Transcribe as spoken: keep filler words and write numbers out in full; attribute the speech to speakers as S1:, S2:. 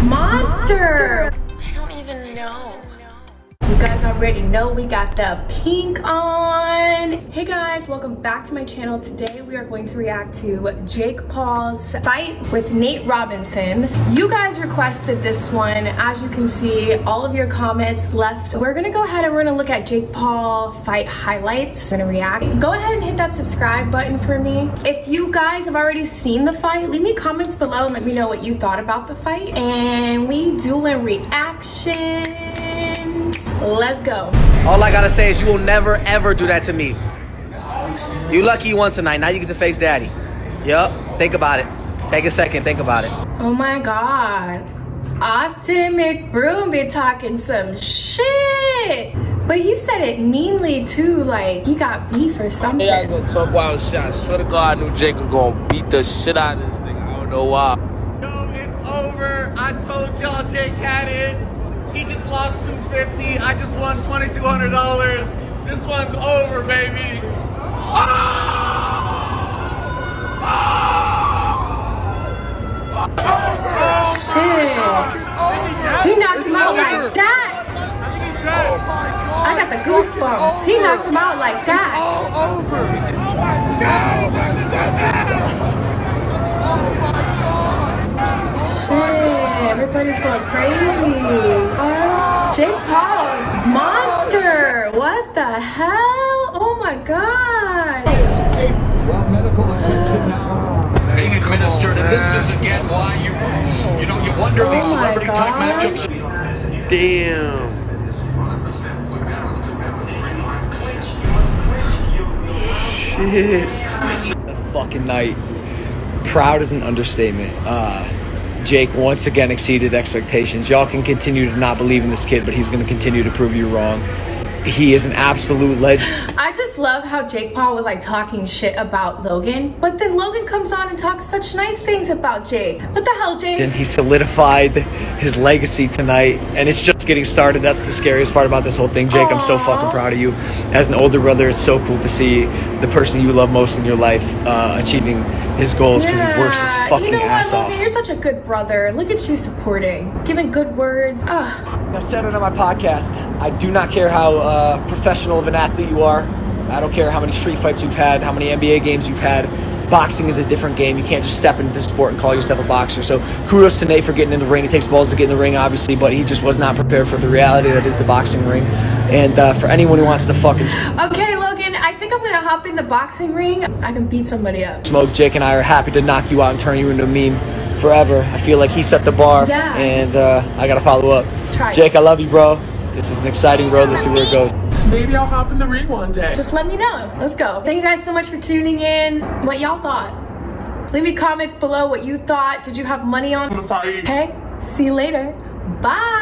S1: Monster.
S2: I don't even know.
S1: You guys already know we got the pink on. Hey guys, welcome back to my channel. Today we are going to react to Jake Paul's fight with Nate Robinson. You guys requested this one. As you can see, all of your comments left. We're gonna go ahead and we're gonna look at Jake Paul fight highlights. We're gonna react. Go ahead and hit that subscribe button for me. If you guys have already seen the fight, leave me comments below and let me know what you thought about the fight. And we doing reactions. Let's go.
S3: All I gotta say is you will never ever do that to me. You lucky you won tonight. Now you get to face daddy. Yup. Think about it. Take a second. Think about it.
S1: Oh my God. Austin McBroom be talking some shit. But he said it meanly too. Like he got beef or something.
S4: Yeah, I gonna talk wild shit. I swear to God, I knew Jake was gonna beat the shit out of this thing. I don't know why.
S3: Yo, it's over. I told y'all Jake had it. He just lost two fifty. I just won twenty-two hundred dollars. This one's over, baby. Oh! Oh!
S1: Shit. He knocked him out like that. I got the goosebumps. He knocked him out like that.
S5: All over.
S1: Shit, everybody's going crazy. Oh, Jake Paul, monster. What the hell? Oh my God.
S6: Well, medical attention now being administered, and this is again why you, you know, you wonder these celebrity type matchups.
S4: Damn. Shit.
S3: That fucking night. Proud is an understatement. Uh, Jake once again exceeded expectations. Y'all can continue to not believe in this kid, but he's going to continue to prove you wrong. He is an absolute legend.
S1: I just love how Jake Paul was like talking shit about Logan, but then Logan comes on and talks such nice things about Jake. What the hell, Jake?
S3: And he solidified his legacy tonight, and it's just getting started. That's the scariest part about this whole thing, Jake. Aww. I'm so fucking proud of you. As an older brother, it's so cool to see the person you love most in your life uh, achieving his goals because
S1: yeah.
S3: he works his fucking
S1: you know
S3: ass
S1: what,
S3: off.
S1: Logan, you're such a good brother. Look at you supporting, giving good words. Ugh.
S3: I said it on my podcast. I do not care how uh, professional of an athlete you are. I don't care how many street fights you've had, how many N B A games you've had. Boxing is a different game. You can't just step into the sport and call yourself a boxer. So kudos to Nate for getting in the ring. It takes balls to get in the ring, obviously, but he just was not prepared for the reality that is the boxing ring. And uh, for anyone who wants to fucking
S1: okay, Logan, I think I'm gonna hop in the boxing ring. I can beat somebody up.
S3: Smoke, Jake and I are happy to knock you out and turn you into a meme forever. I feel like he set the bar,
S1: yeah.
S3: and uh, I gotta follow up.
S1: Try
S3: Jake, I love you, bro. This is an exciting road. Let's see where it goes.
S5: Maybe I'll hop in the ring one day.
S1: Just let me know. Let's go. Thank you guys so much for tuning in. What y'all thought? Leave me comments below what you thought. Did you have money on? Okay, see you later. Bye.